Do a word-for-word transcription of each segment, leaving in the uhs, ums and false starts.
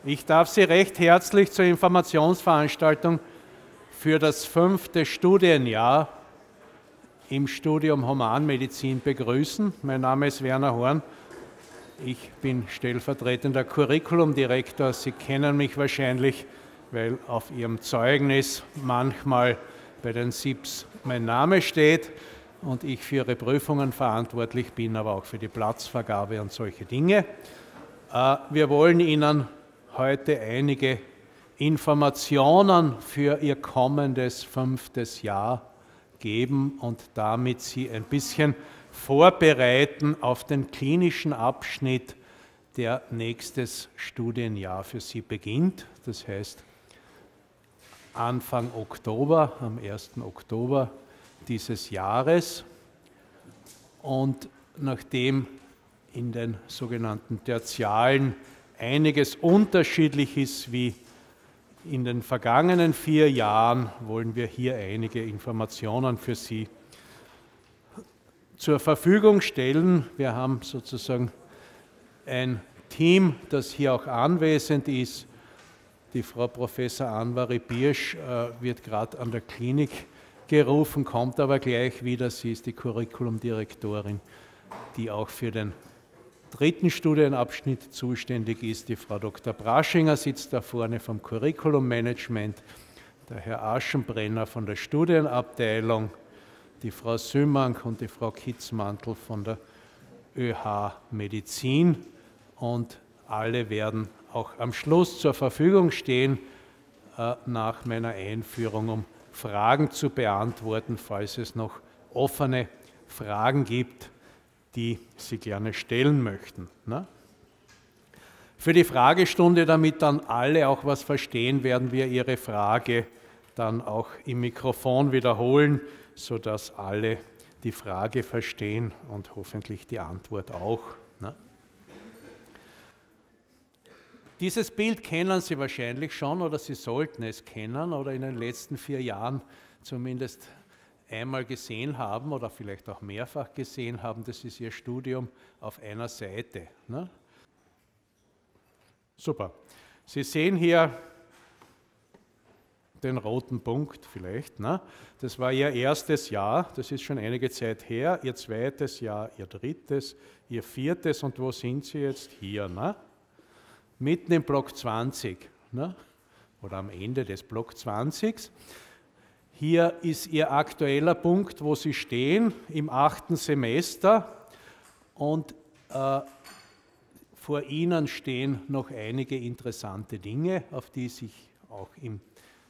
Ich darf Sie recht herzlich zur Informationsveranstaltung für das fünfte Studienjahr im Studium Humanmedizin begrüßen. Mein Name ist Werner Horn. Ich bin stellvertretender Curriculumdirektor. Sie kennen mich wahrscheinlich, weil auf Ihrem Zeugnis manchmal bei den S I Ps mein Name steht und ich für Ihre Prüfungen verantwortlich bin, aber auch für die Platzvergabe und solche Dinge. Wir wollen Ihnen heute einige Informationen für Ihr kommendes fünftes Jahr geben und damit Sie ein bisschen vorbereiten auf den klinischen Abschnitt, der nächstes Studienjahr für Sie beginnt. Das heißt, Anfang Oktober, am ersten Oktober dieses Jahres. Und nachdem in den sogenannten Tertialen einiges unterschiedlich ist wie in den vergangenen vier Jahren, wollen wir hier einige Informationen für Sie zur Verfügung stellen. Wir haben sozusagen ein Team, das hier auch anwesend ist. Die Frau Professor Anwari Birsch äh, wird gerade an der Klinik gerufen, kommt aber gleich wieder. Sie ist die Curriculumdirektorin, die auch für den dritten Studienabschnitt zuständig ist. Die Frau Doktor Braschinger sitzt da vorne vom Curriculummanagement, der Herr Aschenbrenner von der Studienabteilung, die Frau Sümank und die Frau Kitzmantel von der ÖH Medizin, und alle werden auch am Schluss zur Verfügung stehen, äh, nach meiner Einführung, um Fragen zu beantworten, falls es noch offene Fragen gibt, die Sie gerne stellen möchten. Ne? Für die Fragestunde, damit dann alle auch was verstehen, werden wir Ihre Frage dann auch im Mikrofon wiederholen, sodass alle die Frage verstehen und hoffentlich die Antwort auch. Ne? Dieses Bild kennen Sie wahrscheinlich schon oder Sie sollten es kennen oder in den letzten vier Jahren zumindest einmal gesehen haben oder vielleicht auch mehrfach gesehen haben. Das ist Ihr Studium auf einer Seite. Ne? Super. Sie sehen hier den roten Punkt vielleicht. Ne? Das war Ihr erstes Jahr, das ist schon einige Zeit her. Ihr zweites Jahr, Ihr drittes, Ihr viertes, und wo sind Sie jetzt? Hier. Ne? Mitten im Block zwanzig, ne? Oder am Ende des Block zwanzig. Hier ist Ihr aktueller Punkt, wo Sie stehen, im achten Semester, und äh, vor Ihnen stehen noch einige interessante Dinge, auf die ich auch im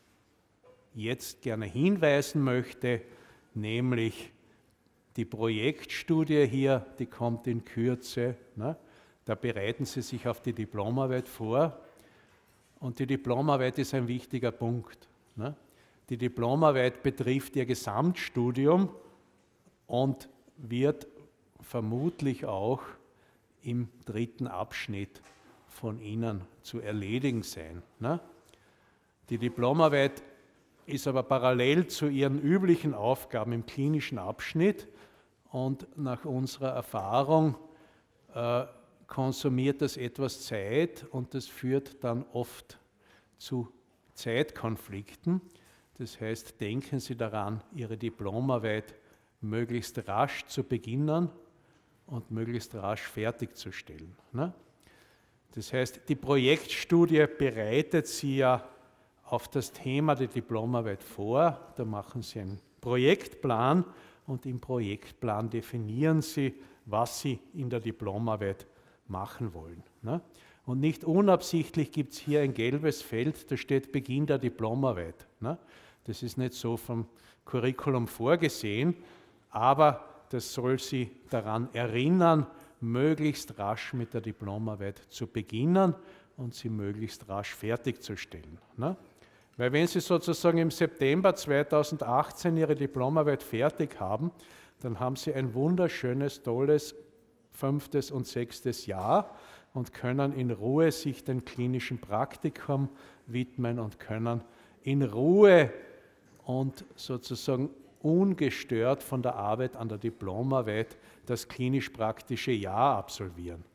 jetzt gerne hinweisen möchte, nämlich die Projektstudie hier, die kommt in Kürze. Ne? Da bereiten Sie sich auf die Diplomarbeit vor, und die Diplomarbeit ist ein wichtiger Punkt. Ne? Die Diplomarbeit betrifft Ihr Gesamtstudium und wird vermutlich auch im dritten Abschnitt von Ihnen zu erledigen sein. Ne? Die Diplomarbeit ist aber parallel zu Ihren üblichen Aufgaben im klinischen Abschnitt, und nach unserer Erfahrung äh, konsumiert das etwas Zeit, und das führt dann oft zu Zeitkonflikten. Das heißt, denken Sie daran, Ihre Diplomarbeit möglichst rasch zu beginnen und möglichst rasch fertigzustellen. Ne? Das heißt, die Projektstudie bereitet Sie ja auf das Thema der Diplomarbeit vor. Da machen Sie einen Projektplan, und im Projektplan definieren Sie, was Sie in der Diplomarbeit machen wollen. Ne? Und nicht unabsichtlich gibt es hier ein gelbes Feld, da steht Beginn der Diplomarbeit. Ne? Das ist nicht so vom Curriculum vorgesehen, aber das soll Sie daran erinnern, möglichst rasch mit der Diplomarbeit zu beginnen und sie möglichst rasch fertigzustellen. Ne? Weil wenn Sie sozusagen im September zweitausendachtzehn Ihre Diplomarbeit fertig haben, dann haben Sie ein wunderschönes, tolles fünftes und sechstes Jahr und können in Ruhe sich dem klinischen Praktikum widmen und können in Ruhe und sozusagen ungestört von der Arbeit an der Diplomarbeit das klinisch-praktische Jahr absolvieren.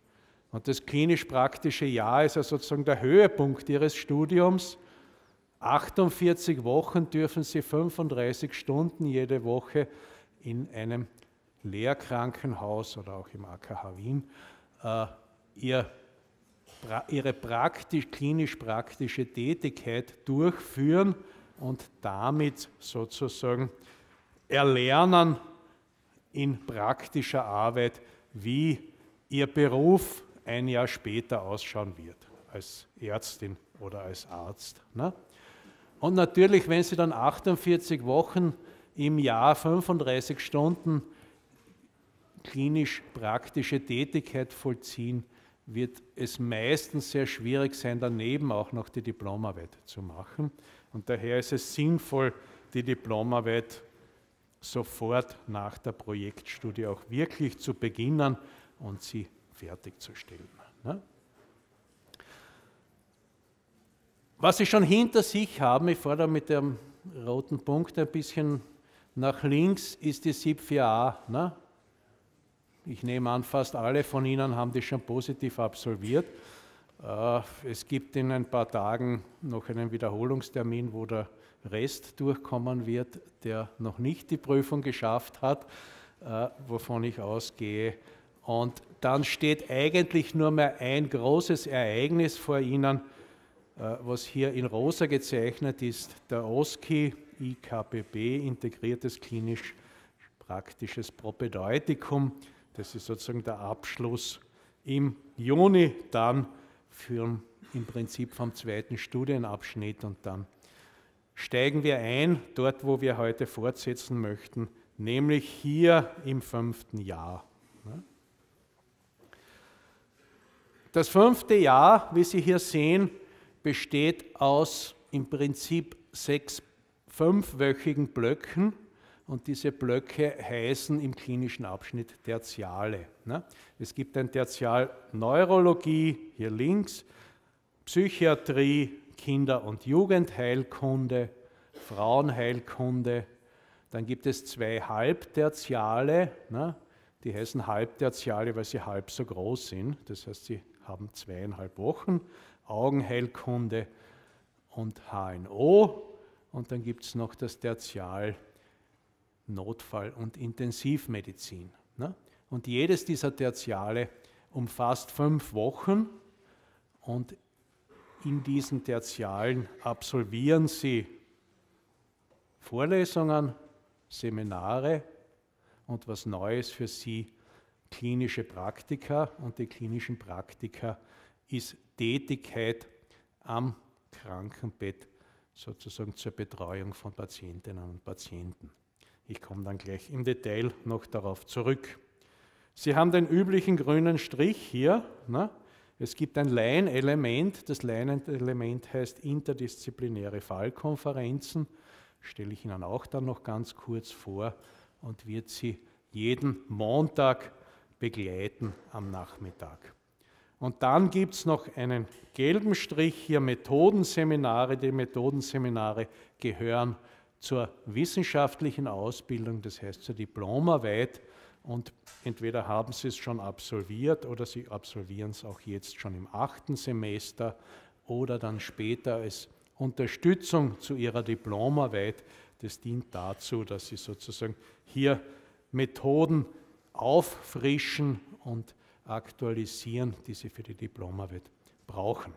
Und das klinisch-praktische Jahr ist ja sozusagen der Höhepunkt Ihres Studiums. achtundvierzig Wochen dürfen Sie fünfunddreißig Stunden jede Woche in einem Lehrkrankenhaus oder auch im A K H Wien äh, ihr, Ihre praktisch, klinisch-praktische Tätigkeit durchführen und damit sozusagen erlernen in praktischer Arbeit, wie Ihr Beruf ein Jahr später ausschauen wird, als Ärztin oder als Arzt. Ne? Und natürlich, wenn Sie dann achtundvierzig Wochen im Jahr fünfunddreißig Stunden klinisch-praktische Tätigkeit vollziehen, wird es meistens sehr schwierig sein, daneben auch noch die Diplomarbeit zu machen. Und daher ist es sinnvoll, die Diplomarbeit sofort nach der Projektstudie auch wirklich zu beginnen und sie fertigzustellen. Ne? Was Sie schon hinter sich haben, ich fahre da mit dem roten Punkt ein bisschen nach links, ist die S I P vier a. Ne? Ich nehme an, fast alle von Ihnen haben die schon positiv absolviert. Es gibt in ein paar Tagen noch einen Wiederholungstermin, wo der Rest durchkommen wird, der noch nicht die Prüfung geschafft hat, wovon ich ausgehe. Und dann steht eigentlich nur mehr ein großes Ereignis vor Ihnen, was hier in rosa gezeichnet ist, der O S C I I K P B, integriertes klinisch-praktisches Propädeutikum. Das ist sozusagen der Abschluss im Juni dann für, im Prinzip vom zweiten Studienabschnitt, und dann steigen wir ein, dort wo wir heute fortsetzen möchten, nämlich hier im fünften Jahr. Das fünfte Jahr, wie Sie hier sehen, besteht aus im Prinzip sechs fünfwöchigen Blöcken, und diese Blöcke heißen im klinischen Abschnitt Tertiale. Es gibt ein Tertial Neurologie, hier links, Psychiatrie, Kinder- und Jugendheilkunde, Frauenheilkunde. Dann gibt es zwei Halbtertiale, die heißen Halbtertiale, weil sie halb so groß sind. Das heißt, sie haben zweieinhalb Wochen, Augenheilkunde und H N O. Und dann gibt es noch das Tertial Notfall- und Intensivmedizin. Und jedes dieser Tertiale umfasst fünf Wochen, und in diesen Tertialen absolvieren Sie Vorlesungen, Seminare und was Neues für Sie, klinische Praktika. Und die klinischen Praktika ist Tätigkeit am Krankenbett, sozusagen zur Betreuung von Patientinnen und Patienten. Ich komme dann gleich im Detail noch darauf zurück. Sie haben den üblichen grünen Strich hier. Ne? Es gibt ein Laienelement. Das Laienelement heißt interdisziplinäre Fallkonferenzen. Stelle ich Ihnen auch dann noch ganz kurz vor und wird Sie jeden Montag begleiten am Nachmittag. Und dann gibt es noch einen gelben Strich hier, Methodenseminare. Die Methodenseminare gehören zur wissenschaftlichen Ausbildung, das heißt zur Diplomarbeit, und entweder haben Sie es schon absolviert oder Sie absolvieren es auch jetzt schon im achten Semester oder dann später als Unterstützung zu Ihrer Diplomarbeit. Das dient dazu, dass Sie sozusagen hier Methoden auffrischen und aktualisieren, die Sie für die Diplomarbeit brauchen.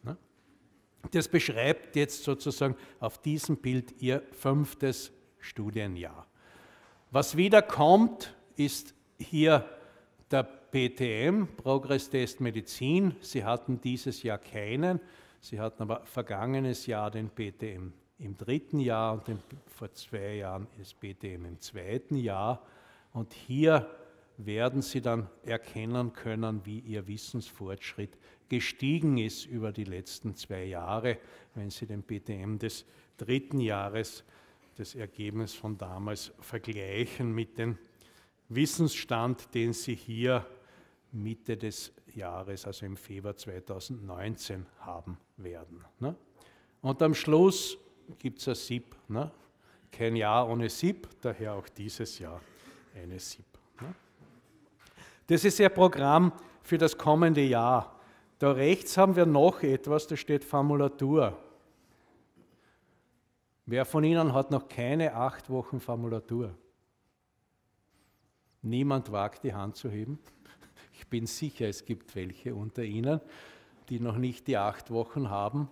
Das beschreibt jetzt sozusagen auf diesem Bild Ihr fünftes Studienjahr. Was wieder kommt, ist hier der P T M, Progress Test Medizin. Sie hatten dieses Jahr keinen, Sie hatten aber vergangenes Jahr den P T M im dritten Jahr und den, vor zwei Jahren das P T M im zweiten Jahr. Und hier werden Sie dann erkennen können, wie Ihr Wissensfortschritt gestiegen ist über die letzten zwei Jahre, wenn Sie den P T M des dritten Jahres, das Ergebnis von damals, vergleichen mit dem Wissensstand, den Sie hier Mitte des Jahres, also im Februar zweitausendneunzehn, haben werden. Und am Schluss gibt es ein S I P. Kein Jahr ohne S I P, daher auch dieses Jahr eine S I P. Das ist Ihr Programm für das kommende Jahr. Da rechts haben wir noch etwas, da steht Formulatur. Wer von Ihnen hat noch keine acht Wochen Formulatur? Niemand wagt die Hand zu heben. Ich bin sicher, es gibt welche unter Ihnen, die noch nicht die acht Wochen haben.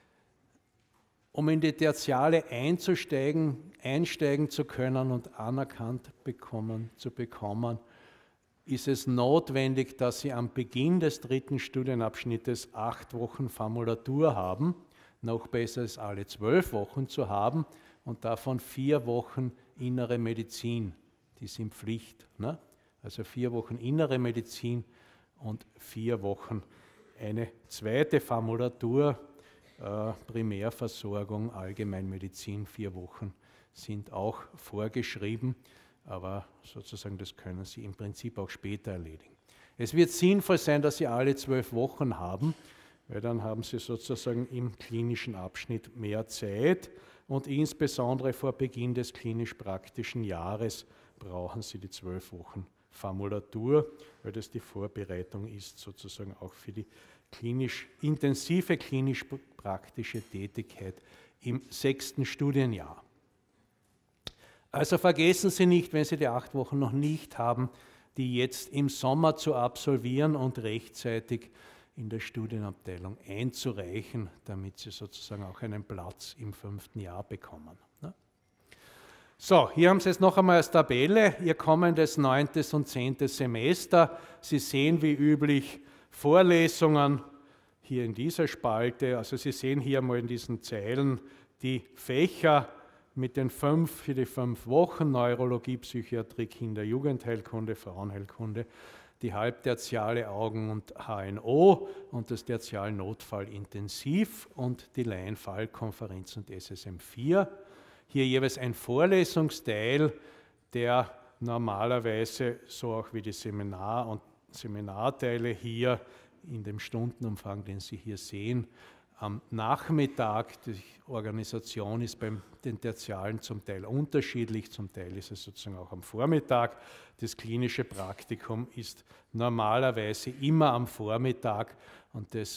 Um in die Tertiale einzusteigen, einsteigen zu können und anerkannt bekommen, zu bekommen, ist es notwendig, dass Sie am Beginn des dritten Studienabschnittes acht Wochen Formulatur haben. Noch besser ist, alle zwölf Wochen zu haben und davon vier Wochen innere Medizin. Die sind Pflicht. Ne? Also vier Wochen innere Medizin und vier Wochen eine zweite Formulatur, äh, Primärversorgung, Allgemeinmedizin, vier Wochen sind auch vorgeschrieben, aber sozusagen das können Sie im Prinzip auch später erledigen. Es wird sinnvoll sein, dass Sie alle zwölf Wochen haben, weil dann haben Sie sozusagen im klinischen Abschnitt mehr Zeit und insbesondere vor Beginn des klinisch-praktischen Jahres brauchen Sie die zwölf Wochen Formulatur, weil das die Vorbereitung ist sozusagen auch für die klinisch, intensive klinisch-praktische Tätigkeit im sechsten Studienjahr. Also vergessen Sie nicht, wenn Sie die acht Wochen noch nicht haben, die jetzt im Sommer zu absolvieren und rechtzeitig in der Studienabteilung einzureichen, damit Sie sozusagen auch einen Platz im fünften Jahr bekommen. So, hier haben Sie es noch einmal als Tabelle, Ihr kommendes neuntes und zehntes Semester. Sie sehen wie üblich Vorlesungen hier in dieser Spalte. Also Sie sehen hier mal in diesen Zeilen die Fächer mit den fünf für die fünf Wochen, Neurologie, Psychiatrie, Kinder-, Jugendheilkunde, Frauenheilkunde, die halbtertiale Augen- und H N O und das Tertial-Notfall-Intensiv und die Laienfallkonferenz und S S M vier. Hier jeweils ein Vorlesungsteil, der normalerweise, so auch wie die Seminar- und Seminarteile hier in dem Stundenumfang, den Sie hier sehen, am Nachmittag, die Organisation ist bei den Tertialen zum Teil unterschiedlich, zum Teil ist es sozusagen auch am Vormittag. Das klinische Praktikum ist normalerweise immer am Vormittag und das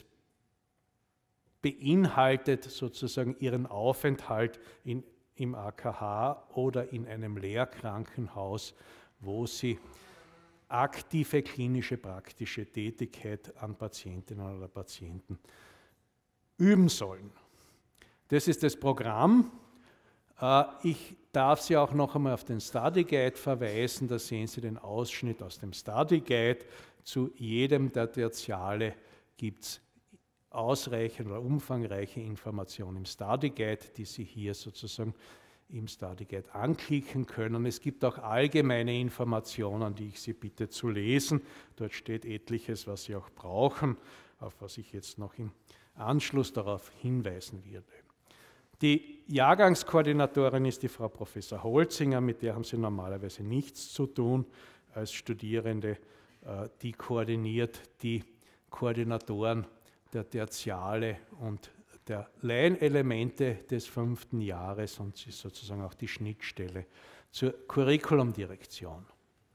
beinhaltet sozusagen Ihren Aufenthalt in im A K H oder in einem Lehrkrankenhaus, wo Sie aktive klinische praktische Tätigkeit an Patientinnen oder Patienten üben sollen. Das ist das Programm. Ich darf Sie auch noch einmal auf den Study Guide verweisen. Da sehen Sie den Ausschnitt aus dem Study Guide. Zu jedem der Tertiale gibt es ausreichend oder umfangreiche Informationen im Study Guide, die Sie hier sozusagen im Study Guide anklicken können. Es gibt auch allgemeine Informationen, die ich Sie bitte zu lesen. Dort steht etliches, was Sie auch brauchen, auf was ich jetzt noch im Anschluss darauf hinweisen werde. Die Jahrgangskoordinatorin ist die Frau Professor Holzinger, mit der haben Sie normalerweise nichts zu tun als Studierende. Die koordiniert die Koordinatoren der Tertiale und der Laienelemente des fünften Jahres und sie ist sozusagen auch die Schnittstelle zur Curriculumdirektion.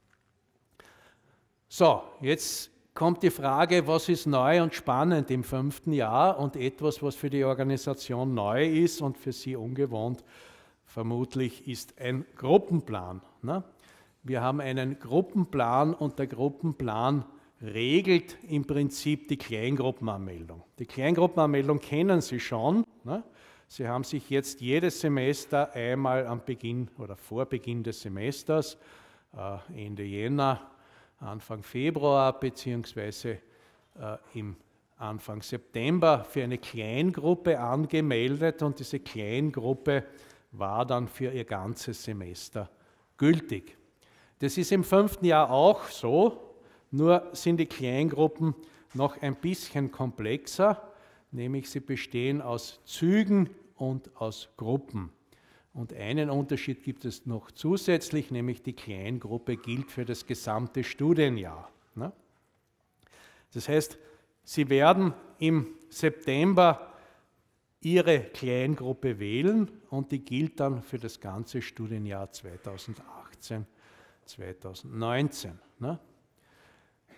So, jetzt kommt die Frage, was ist neu und spannend im fünften Jahr und etwas, was für die Organisation neu ist und für Sie ungewohnt vermutlich ist ein Gruppenplan. Ne? Wir haben einen Gruppenplan und der Gruppenplan regelt im Prinzip die Kleingruppenanmeldung. Die Kleingruppenanmeldung kennen Sie schon. Ne? Sie haben sich jetzt jedes Semester einmal am Beginn oder vor Beginn des Semesters, äh, Ende Jänner, Anfang Februar beziehungsweise äh, im Anfang September für eine Kleingruppe angemeldet und diese Kleingruppe war dann für Ihr ganzes Semester gültig. Das ist im fünften Jahr auch so. Nur sind die Kleingruppen noch ein bisschen komplexer, nämlich sie bestehen aus Zügen und aus Gruppen. Und einen Unterschied gibt es noch zusätzlich, nämlich die Kleingruppe gilt für das gesamte Studienjahr. Das heißt, Sie werden im September Ihre Kleingruppe wählen und die gilt dann für das ganze Studienjahr zweitausendachtzehn, zweitausendneunzehn.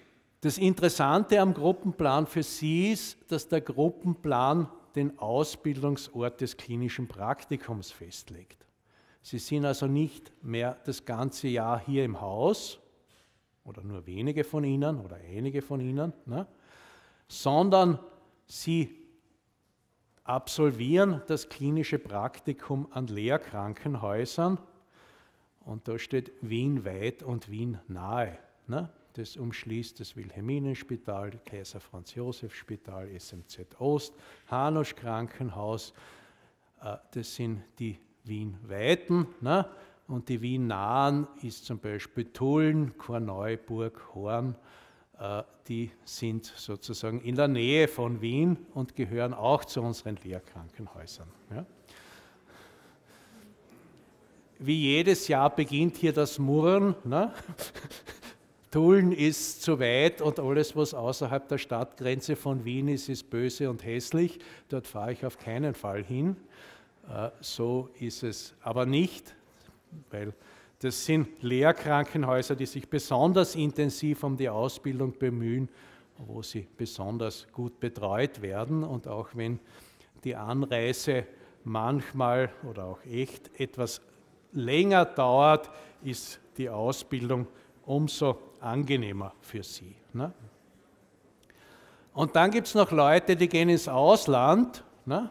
Das Interessante am Gruppenplan für Sie ist, dass der Gruppenplan den Ausbildungsort des klinischen Praktikums festlegt. Sie sind also nicht mehr das ganze Jahr hier im Haus, oder nur wenige von Ihnen oder einige von Ihnen, ne, sondern Sie absolvieren das klinische Praktikum an Lehrkrankenhäusern, und da steht Wien weit und Wien nahe. Ne? Das umschließt das Wilhelminenspital, Kaiser Franz Joseph Spital, S M Z Ost, Hanusch Krankenhaus, äh, das sind die Wien-Weiten, ne? Und die Wien-Nahen ist zum Beispiel Tulln, Korneuburg, Horn, äh, die sind sozusagen in der Nähe von Wien und gehören auch zu unseren Lehrkrankenhäusern. Ja? Wie jedes Jahr beginnt hier das Murren. Ne? Tulln ist zu weit und alles, was außerhalb der Stadtgrenze von Wien ist, ist böse und hässlich. Dort fahre ich auf keinen Fall hin. Äh, so ist es aber nicht, weil das sind Lehrkrankenhäuser, die sich besonders intensiv um die Ausbildung bemühen, wo sie besonders gut betreut werden. Und auch wenn die Anreise manchmal oder auch echt etwas länger dauert, ist die Ausbildung umso angenehmer für sie. Ne? Und dann gibt es noch Leute, die gehen ins Ausland. Ne?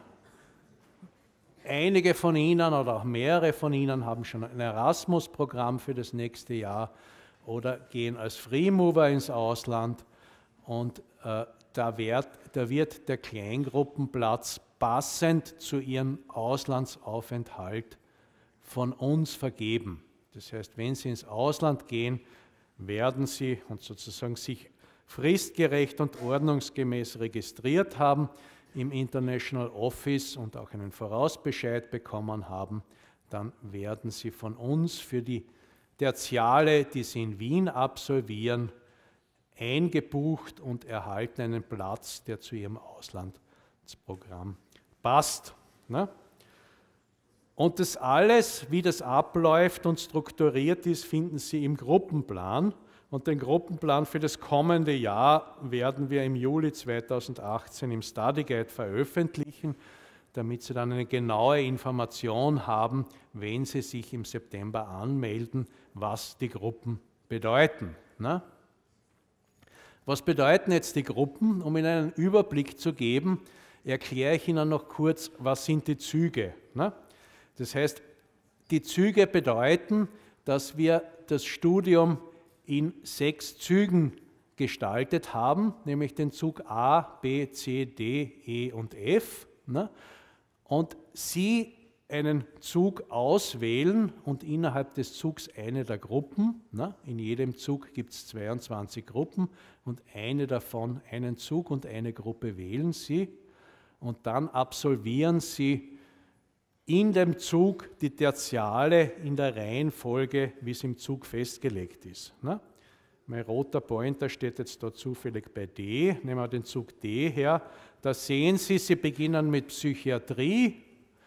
Einige von Ihnen oder auch mehrere von Ihnen haben schon ein Erasmus-Programm für das nächste Jahr oder gehen als Freemover ins Ausland. Und äh, da, wird, da wird der Kleingruppenplatz passend zu Ihrem Auslandsaufenthalt von uns vergeben. Das heißt, wenn Sie ins Ausland gehen, werden Sie und sozusagen sich fristgerecht und ordnungsgemäß registriert haben im International Office und auch einen Vorausbescheid bekommen haben, dann werden Sie von uns für die Tertiale, die Sie in Wien absolvieren, eingebucht und erhalten einen Platz, der zu Ihrem Auslandsprogramm passt. Ne? Und das alles, wie das abläuft und strukturiert ist, finden Sie im Gruppenplan. Und den Gruppenplan für das kommende Jahr werden wir im Juli zweitausendachtzehn im Study Guide veröffentlichen, damit Sie dann eine genaue Information haben, wenn Sie sich im September anmelden, was die Gruppen bedeuten. Ne? Was bedeuten jetzt die Gruppen? Um Ihnen einen Überblick zu geben, erkläre ich Ihnen noch kurz, was sind die Züge. Ne? Das heißt, die Züge bedeuten, dass wir das Studium in sechs Zügen gestaltet haben, nämlich den Zug A, B, C, D, E und F. Ne? Und Sie einen Zug auswählen und innerhalb des Zugs eine der Gruppen. Ne? In jedem Zug gibt es zweiundzwanzig Gruppen und eine davon, einen Zug und eine Gruppe wählen Sie. Und dann absolvieren Sie in dem Zug die Tertiale in der Reihenfolge, wie es im Zug festgelegt ist. Ne? Mein roter Pointer steht jetzt da zufällig bei D. Nehmen wir den Zug D her. Da sehen Sie, Sie beginnen mit Psychiatrie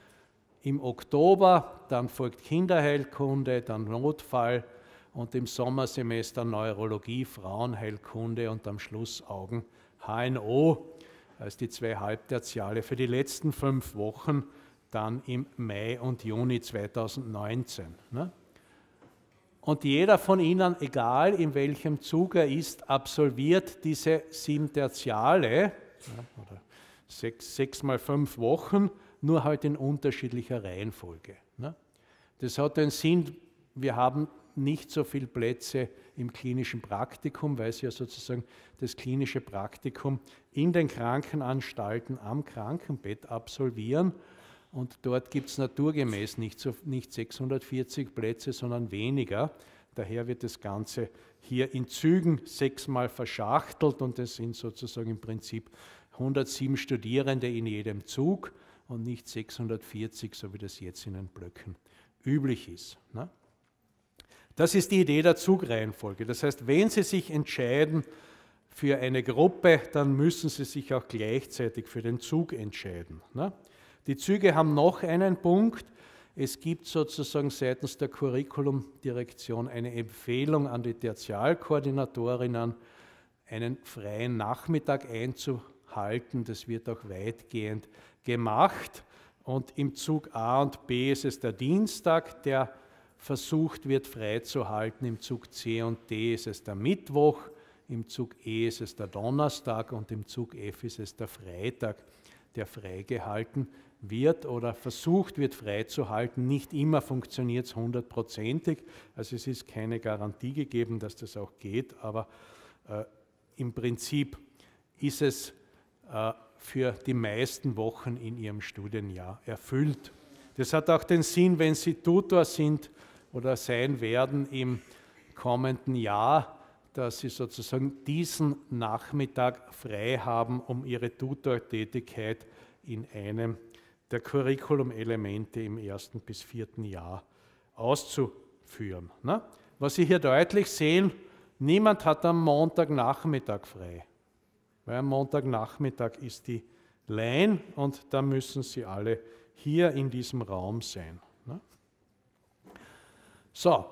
im Oktober, dann folgt Kinderheilkunde, dann Notfall und im Sommersemester Neurologie, Frauenheilkunde und am Schluss Augen H N O als die zwei Halbtertiale für die letzten fünf Wochen, dann im Mai und Juni zweitausendneunzehn. Ne? Und jeder von Ihnen, egal in welchem Zug er ist, absolviert diese sieben Tertiale, ja, oder sechs, sechs mal fünf Wochen, nur halt in unterschiedlicher Reihenfolge. Ne? Das hat den Sinn, wir haben nicht so viele Plätze im klinischen Praktikum, weil Sie ja sozusagen das klinische Praktikum in den Krankenanstalten am Krankenbett absolvieren. Und dort gibt es naturgemäß nicht, so, nicht sechshundertvierzig Plätze, sondern weniger. Daher wird das Ganze hier in Zügen sechsmal verschachtelt und es sind sozusagen im Prinzip hundertsieben Studierende in jedem Zug und nicht sechshundertvierzig, so wie das jetzt in den Blöcken üblich ist. Ne? Das ist die Idee der Zugreihenfolge. Das heißt, wenn Sie sich entscheiden für eine Gruppe, dann müssen Sie sich auch gleichzeitig für den Zug entscheiden. Ne? Die Züge haben noch einen Punkt. Es gibt sozusagen seitens der Curriculum-Direktion eine Empfehlung an die Tertialkoordinatorinnen, einen freien Nachmittag einzuhalten. Das wird auch weitgehend gemacht. Und im Zug A und B ist es der Dienstag, der versucht wird freizuhalten. Im Zug C und D ist es der Mittwoch. Im Zug E ist es der Donnerstag und im Zug F ist es der Freitag, der freigehalten wird oder versucht wird freizuhalten. Nicht immer funktioniert es hundertprozentig, also es ist keine Garantie gegeben, dass das auch geht, aber äh, im Prinzip ist es äh, für die meisten Wochen in Ihrem Studienjahr erfüllt. Das hat auch den Sinn, wenn Sie Tutor sind oder sein werden im kommenden Jahr, dass Sie sozusagen diesen Nachmittag frei haben, um Ihre Tutortätigkeit in einem der Curriculum-Elemente im ersten bis vierten Jahr auszuführen. Ne? Was Sie hier deutlich sehen, niemand hat am Montagnachmittag frei, weil am Montagnachmittag ist die Line und da müssen Sie alle hier in diesem Raum sein. Ne? So.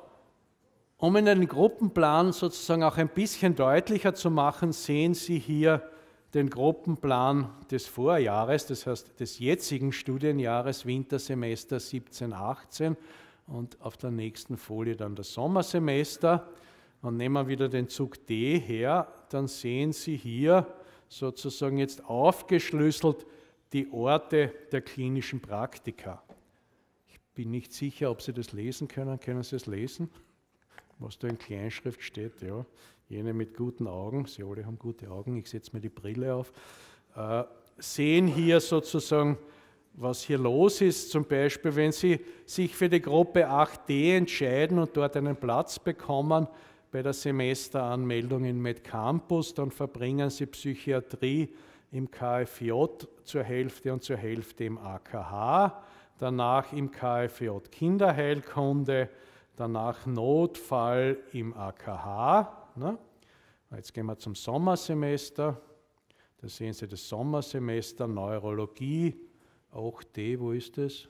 Um Ihnen den Gruppenplan sozusagen auch ein bisschen deutlicher zu machen, sehen Sie hier den Gruppenplan des Vorjahres, das heißt des jetzigen Studienjahres, Wintersemester siebzehn achtzehn und auf der nächsten Folie dann das Sommersemester. Und nehmen wir wieder den Zug D her, dann sehen Sie hier sozusagen jetzt aufgeschlüsselt die Orte der klinischen Praktika. Ich bin nicht sicher, ob Sie das lesen können. Können Sie es lesen? Was da in Kleinschrift steht, ja, jene mit guten Augen, Sie alle haben gute Augen, ich setze mir die Brille auf, äh, sehen hier sozusagen, was hier los ist. Zum Beispiel, wenn Sie sich für die Gruppe acht D entscheiden und dort einen Platz bekommen bei der Semesteranmeldung in MedCampus, dann verbringen Sie Psychiatrie im K F J zur Hälfte und zur Hälfte im A K H, danach im K F J Kinderheilkunde, danach Notfall im A K H. Ne? Jetzt gehen wir zum Sommersemester. Da sehen Sie das Sommersemester, Neurologie, auch D, wo ist es?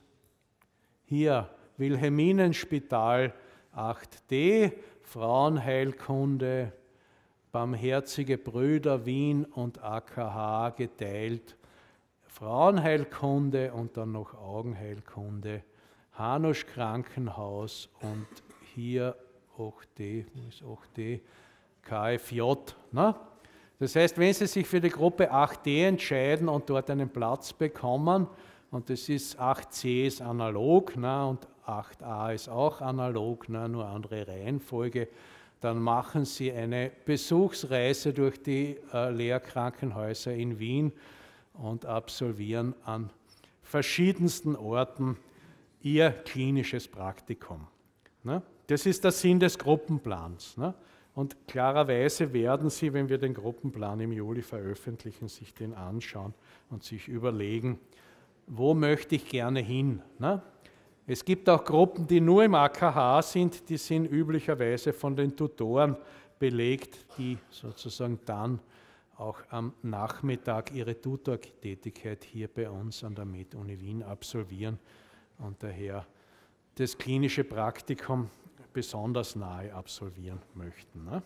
Hier, Wilhelminenspital acht D, Frauenheilkunde, Barmherzige Brüder Wien und A K H geteilt, Frauenheilkunde und dann noch Augenheilkunde. Hanusch Krankenhaus und hier acht D, wo ist acht D? K F J. Ne? Das heißt, wenn Sie sich für die Gruppe acht D entscheiden und dort einen Platz bekommen, und das ist acht C ist analog, ne, und acht A ist auch analog, ne, nur andere Reihenfolge, dann machen Sie eine Besuchsreise durch die äh, Lehrkrankenhäuser in Wien und absolvieren an verschiedensten Orten Ihr klinisches Praktikum. Das ist der Sinn des Gruppenplans. Und klarerweise werden Sie, wenn wir den Gruppenplan im Juli veröffentlichen, sich den anschauen und sich überlegen, wo möchte ich gerne hin. Es gibt auch Gruppen, die nur im A K H sind, die sind üblicherweise von den Tutoren belegt, die sozusagen dann auch am Nachmittag ihre Tutortätigkeit hier bei uns an der Med-Uni Wien absolvieren und daher das klinische Praktikum besonders nahe absolvieren möchten. Ne?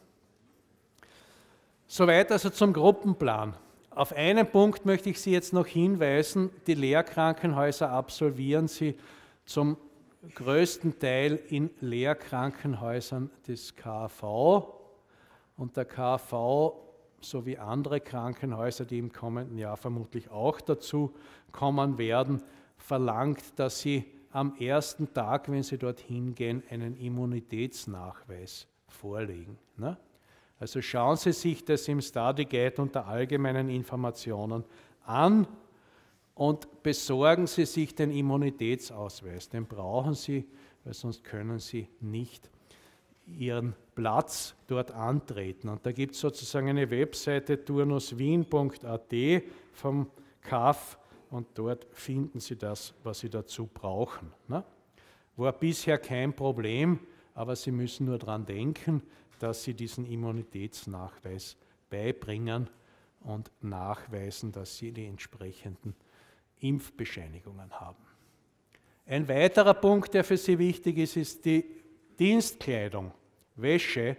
Soweit also zum Gruppenplan. Auf einen Punkt möchte ich Sie jetzt noch hinweisen, die Lehrkrankenhäuser absolvieren Sie zum größten Teil in Lehrkrankenhäusern des K V und der K V sowie andere Krankenhäuser, die im kommenden Jahr vermutlich auch dazu kommen werden, verlangt, dass Sie am ersten Tag, wenn Sie dorthin gehen, einen Immunitätsnachweis vorlegen. Ne? Also schauen Sie sich das im Study Guide unter allgemeinen Informationen an und besorgen Sie sich den Immunitätsausweis. Den brauchen Sie, weil sonst können Sie nicht Ihren Platz dort antreten. Und da gibt es sozusagen eine Webseite turnuswien punkt a t vom K A F und dort finden Sie das, was Sie dazu brauchen. Ne? War bisher kein Problem, aber Sie müssen nur daran denken, dass Sie diesen Immunitätsnachweis beibringen und nachweisen, dass Sie die entsprechenden Impfbescheinigungen haben. Ein weiterer Punkt, der für Sie wichtig ist, ist die Dienstkleidung, Wäsche,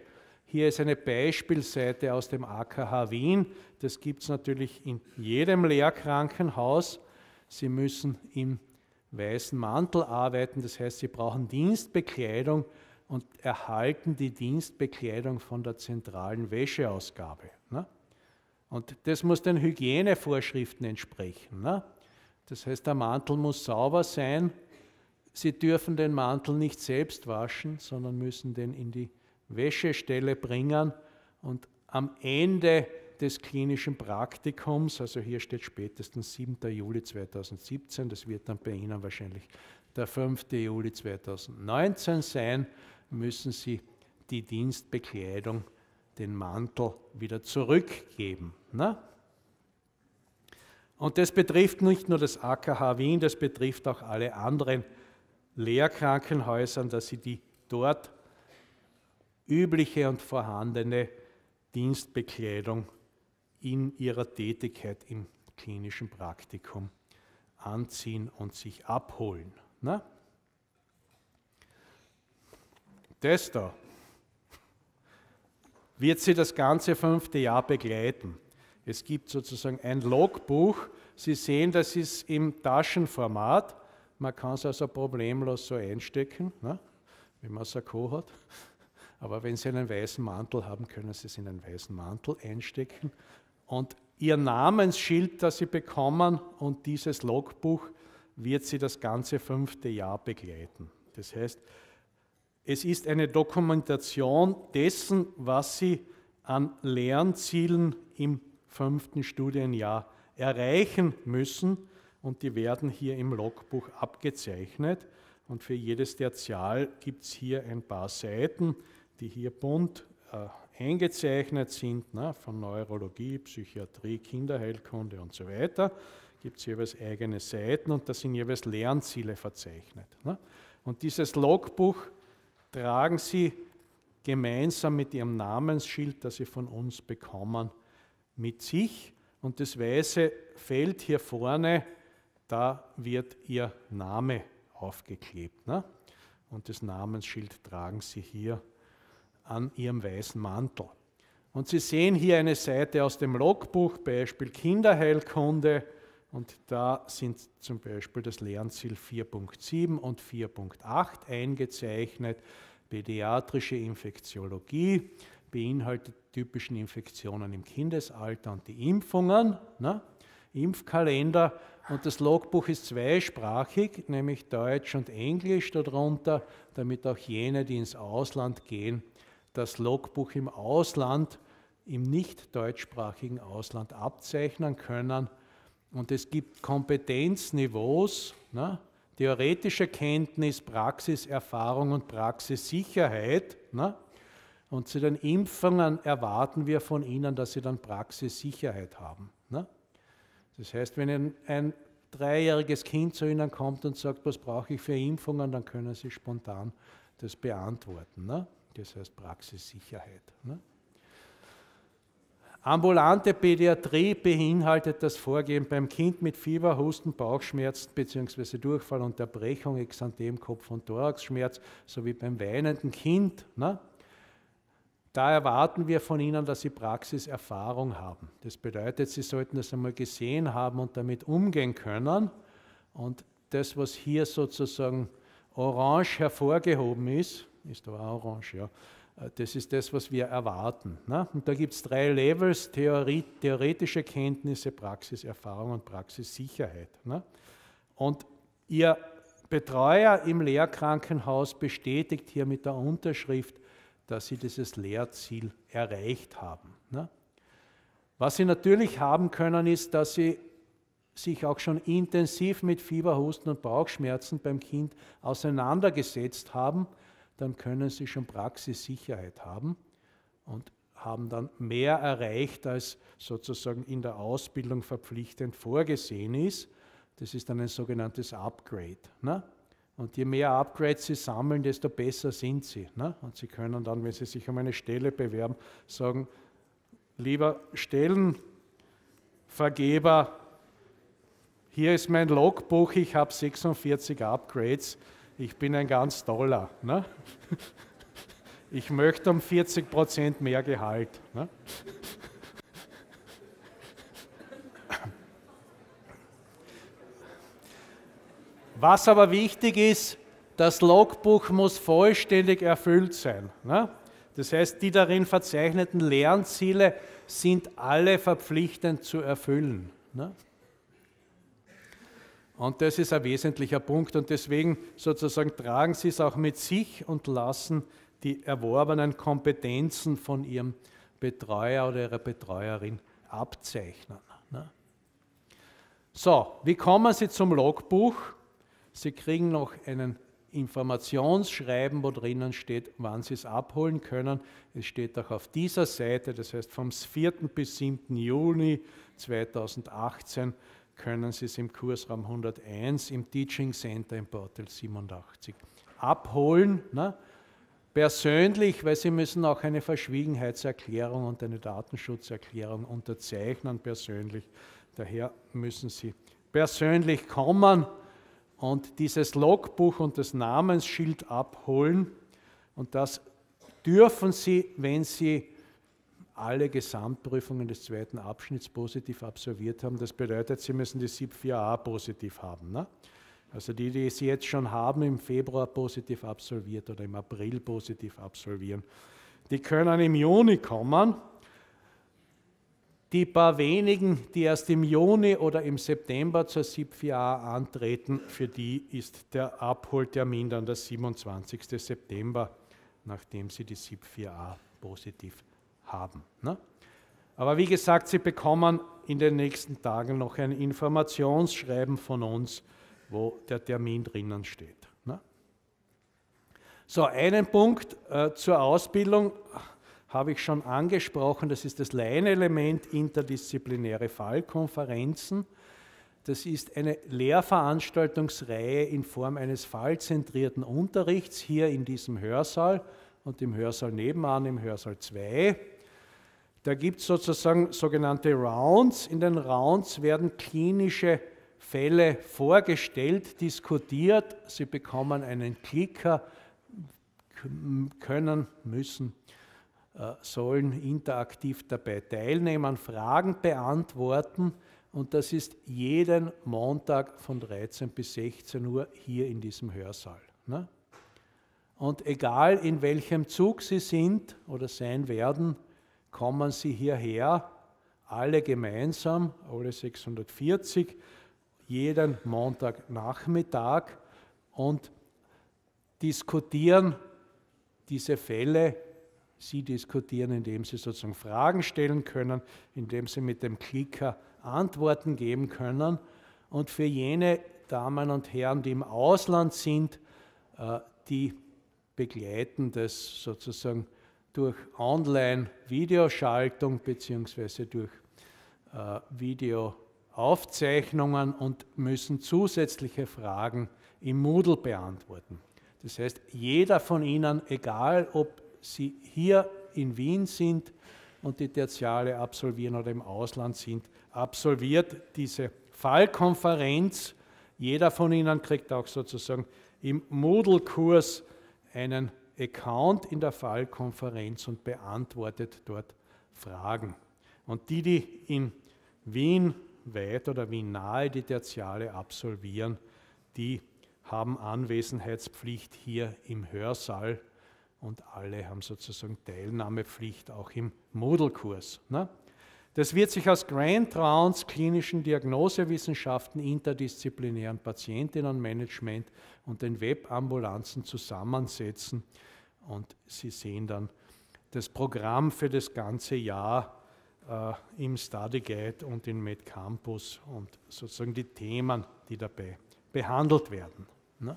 Hier ist eine Beispielseite aus dem A K H Wien. Das gibt es natürlich in jedem Lehrkrankenhaus. Sie müssen im weißen Mantel arbeiten, das heißt, Sie brauchen Dienstbekleidung und erhalten die Dienstbekleidung von der zentralen Wäscheausgabe. Ne? Und das muss den Hygienevorschriften entsprechen. Ne? Das heißt, der Mantel muss sauber sein. Sie dürfen den Mantel nicht selbst waschen, sondern müssen den in die Wäschestelle bringen und am Ende des klinischen Praktikums, also hier steht spätestens siebter Juli zweitausendsiebzehn, das wird dann bei Ihnen wahrscheinlich der fünfter Juli zweitausendneunzehn sein, müssen Sie die Dienstbekleidung, den Mantel wieder zurückgeben. Ne? Und das betrifft nicht nur das A K H Wien, das betrifft auch alle anderen Lehrkrankenhäuser, dass sie die dort übliche und vorhandene Dienstbekleidung in ihrer Tätigkeit im klinischen Praktikum anziehen und sich abholen. Ne? Das da wird Sie das ganze fünfte Jahr begleiten. Es gibt sozusagen ein Logbuch. Sie sehen, das ist im Taschenformat. Man kann es also problemlos so einstecken, ne? Wenn man Sakko hat. Aber wenn Sie einen weißen Mantel haben, können Sie es in einen weißen Mantel einstecken. Und Ihr Namensschild, das Sie bekommen, und dieses Logbuch wird Sie das ganze fünfte Jahr begleiten. Das heißt, es ist eine Dokumentation dessen, was Sie an Lernzielen im fünften Studienjahr erreichen müssen. Und die werden hier im Logbuch abgezeichnet. Und für jedes Tertial gibt es hier ein paar Seiten, die hier bunt äh, eingezeichnet sind, ne, von Neurologie, Psychiatrie, Kinderheilkunde und so weiter. Gibt es jeweils eigene Seiten und da sind jeweils Lernziele verzeichnet. Ne. Und dieses Logbuch tragen Sie gemeinsam mit Ihrem Namensschild, das Sie von uns bekommen, mit sich. Und das weiße Feld hier vorne, da wird Ihr Name aufgeklebt. Ne? Und das Namensschild tragen Sie hier an Ihrem weißen Mantel. Und Sie sehen hier eine Seite aus dem Logbuch, Beispiel Kinderheilkunde. Und da sind zum Beispiel das Lernziel vier Punkt sieben und vier Punkt acht eingezeichnet. Pädiatrische Infektiologie beinhaltet die typischen Infektionen im Kindesalter und die Impfungen, ne? Impfkalender. Und das Logbuch ist zweisprachig, nämlich Deutsch und Englisch darunter, damit auch jene, die ins Ausland gehen, das Logbuch im Ausland, im nicht deutschsprachigen Ausland abzeichnen können. Und es gibt Kompetenzniveaus, ne? Theoretische Kenntnis, Praxiserfahrung und Praxissicherheit. Ne? Und zu den Impfungen erwarten wir von Ihnen, dass Sie dann Praxissicherheit haben. Ne? Das heißt, wenn ein, ein dreijähriges Kind zu Ihnen kommt und sagt, was brauche ich für Impfungen, dann können Sie spontan das beantworten. Ne? Das heißt Praxissicherheit. Ne? Ambulante Pädiatrie beinhaltet das Vorgehen beim Kind mit Fieber, Husten, Bauchschmerzen bzw. Durchfall, Unterbrechung, Exanthem, Kopf- und Thoraxschmerz sowie beim weinenden Kind. Ne? Da erwarten wir von Ihnen, dass Sie Praxiserfahrung haben. Das bedeutet, Sie sollten das einmal gesehen haben und damit umgehen können. Und das, was hier sozusagen orange hervorgehoben ist, ist aber auch orange, ja, das ist das, was wir erwarten. Ne? Und da gibt es drei Levels, Theorie, theoretische Kenntnisse, Praxiserfahrung und Praxissicherheit. Ne? Und Ihr Betreuer im Lehrkrankenhaus bestätigt hier mit der Unterschrift, dass Sie dieses Lehrziel erreicht haben. Ne? Was Sie natürlich haben können, ist, dass Sie sich auch schon intensiv mit Fieber, Husten und Bauchschmerzen beim Kind auseinandergesetzt haben. Dann können Sie schon Praxissicherheit haben und haben dann mehr erreicht, als sozusagen in der Ausbildung verpflichtend vorgesehen ist. Das ist dann ein sogenanntes Upgrade. Ne? Und je mehr Upgrades Sie sammeln, desto besser sind Sie. Ne? Und Sie können dann, wenn Sie sich um eine Stelle bewerben, sagen, lieber Stellenvergeber, hier ist mein Logbuch, ich habe sechsundvierzig Upgrades. Ich bin ein ganz toller. Ne? Ich möchte um vierzig Prozent mehr Gehalt. Ne? Was aber wichtig ist, das Logbuch muss vollständig erfüllt sein. Ne? Das heißt, die darin verzeichneten Lernziele sind alle verpflichtend zu erfüllen. Ne? Und das ist ein wesentlicher Punkt und deswegen sozusagen tragen Sie es auch mit sich und lassen die erworbenen Kompetenzen von Ihrem Betreuer oder Ihrer Betreuerin abzeichnen. Ne? So, wie kommen Sie zum Logbuch? Sie kriegen noch einen Informationsschreiben, wo drinnen steht, wann Sie es abholen können. Es steht auch auf dieser Seite, das heißt vom vierten bis siebten Juni zweitausendachtzehn können Sie es im Kursraum hunderteins im Teaching Center im Portal siebenundachtzig abholen. Ne? Persönlich, weil Sie müssen auch eine Verschwiegenheitserklärung und eine Datenschutzerklärung unterzeichnen persönlich. Daher müssen Sie persönlich kommen und dieses Logbuch und das Namensschild abholen. Und das dürfen Sie, wenn Sie alle Gesamtprüfungen des zweiten Abschnitts positiv absolviert haben. Das bedeutet, Sie müssen die SIP vier a positiv haben. Ne? Also die, die Sie jetzt schon haben, im Februar positiv absolviert oder im April positiv absolvieren, die können im Juni kommen. Die paar wenigen, die erst im Juni oder im September zur SIP vier a antreten, für die ist der Abholtermin dann der siebenundzwanzigste September, nachdem Sie die SIP vier a positiv haben. Ne? Aber wie gesagt, Sie bekommen in den nächsten Tagen noch ein Informationsschreiben von uns, wo der Termin drinnen steht. Ne? So, einen Punkt äh, zur Ausbildung habe ich schon angesprochen, das ist das Lernelement interdisziplinäre Fallkonferenzen. Das ist eine Lehrveranstaltungsreihe in Form eines fallzentrierten Unterrichts hier in diesem Hörsaal und im Hörsaal nebenan, im Hörsaal zwei. Da gibt es sozusagen sogenannte Rounds. In den Rounds werden klinische Fälle vorgestellt, diskutiert. Sie bekommen einen Klicker, können, müssen, sollen interaktiv dabei teilnehmen, Fragen beantworten. Und das ist jeden Montag von dreizehn bis sechzehn Uhr hier in diesem Hörsaal. Ne? Und egal in welchem Zug Sie sind oder sein werden, kommen Sie hierher, alle gemeinsam, alle sechshundertvierzig, jeden Montagnachmittag und diskutieren diese Fälle. Sie diskutieren, indem Sie sozusagen Fragen stellen können, indem Sie mit dem Klicker Antworten geben können. Und für jene Damen und Herren, die im Ausland sind, die begleiten das sozusagen durch Online-Videoschaltung bzw. durch äh, Videoaufzeichnungen und müssen zusätzliche Fragen im Moodle beantworten. Das heißt, jeder von Ihnen, egal ob Sie hier in Wien sind und die Tertiale absolvieren oder im Ausland sind, absolviert diese Fallkonferenz. Jeder von Ihnen kriegt auch sozusagen im Moodle-Kurs einen Account in der Fallkonferenz und beantwortet dort Fragen. Und die, die in Wien weit oder Wien nahe die Tertiale absolvieren, die haben Anwesenheitspflicht hier im Hörsaal und alle haben sozusagen Teilnahmepflicht auch im Moodle-Kurs. Ne? Das wird sich aus Grand Rounds, klinischen Diagnosewissenschaften, interdisziplinären Patientinnenmanagement und den Webambulanzen zusammensetzen. Und Sie sehen dann das Programm für das ganze Jahr äh, im Study Guide und in MedCampus und sozusagen die Themen, die dabei behandelt werden. Ne?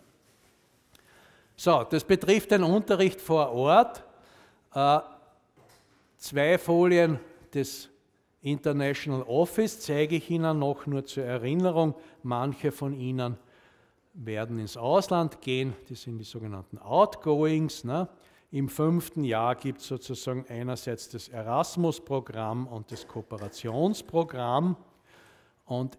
So, das betrifft den Unterricht vor Ort. Äh, zwei Folien des International Office zeige ich Ihnen noch nur zur Erinnerung. Manche von Ihnen werden ins Ausland gehen, das sind die sogenannten Outgoings. Ne? Im fünften Jahr gibt es sozusagen einerseits das Erasmus-Programm und das Kooperationsprogramm und